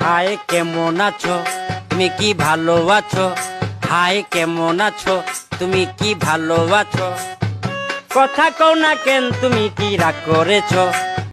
হায় কেমন আছো, তুমি কি ভালো আছো? হায় কেমন আছো, তুমি কি ভালো আছো? কথা কও না কেন, তুমি কি রাগ করেছো?